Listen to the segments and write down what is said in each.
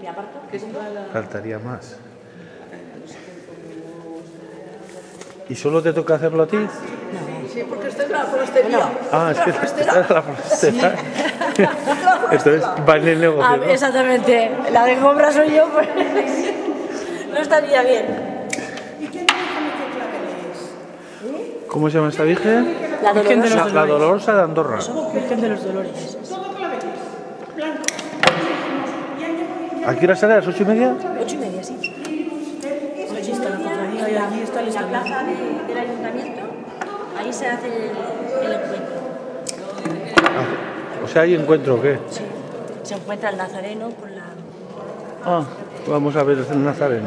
me aparto. Faltaría más. ¿Y solo te toca hacerlo a ti? No. Sí, porque estoy en la forestería. Ah, es que esta era la forestería. Entonces va en el negocio, ¿no? Exactamente. La de compra soy yo, pues no estaría bien. ¿Y qué virgen y qué claveles? ¿Cómo se llama esta virgen? La Dolorosa. La Dolorosa de Andorra. Virgen de los Dolores. Todo claveles. Blanco. ¿A qué hora sale? ¿A las 8:30? 8:30, sí. Allí está la cofradía y allí está el En la establecimiento. plaza del ayuntamiento, ahí se hace el encuentro. O sea, ¿hay encuentro o qué? Sí. Se encuentra el nazareno con la... Ah, vamos a ver el Nazareno.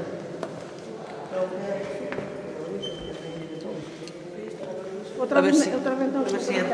Otra vez no.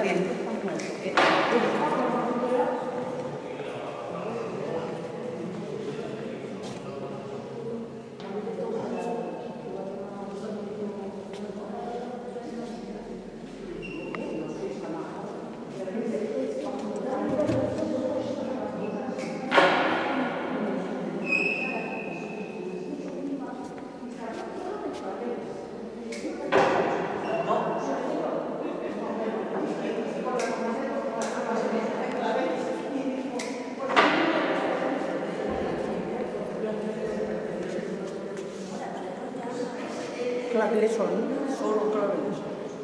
Claveles solo claveles.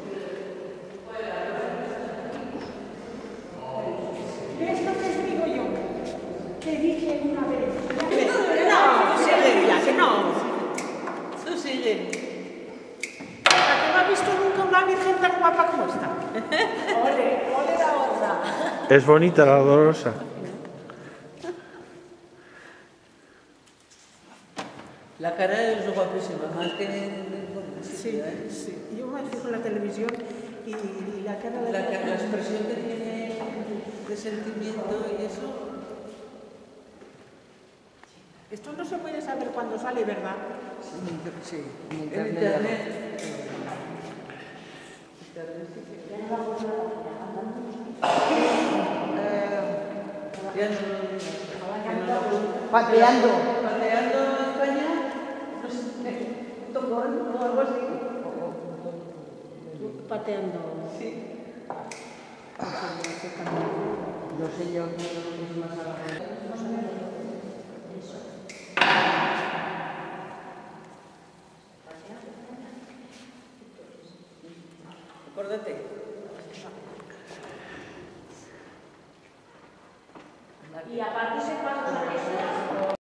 Esto que os digo yo, que dije una vez. No, sigue ya, que no. Tú sigue. ¿A que no ha visto nunca una virgen tan guapa como esta? Ole la otra. Es bonita la Dolorosa. La cara es guapísima, más que... Sí, sí. Yo me fijo en la televisión y la cara de La expresión que tiene de sentimiento y eso... Esto no se puede saber cuándo sale, ¿verdad? Sí, en En internet. Pateando.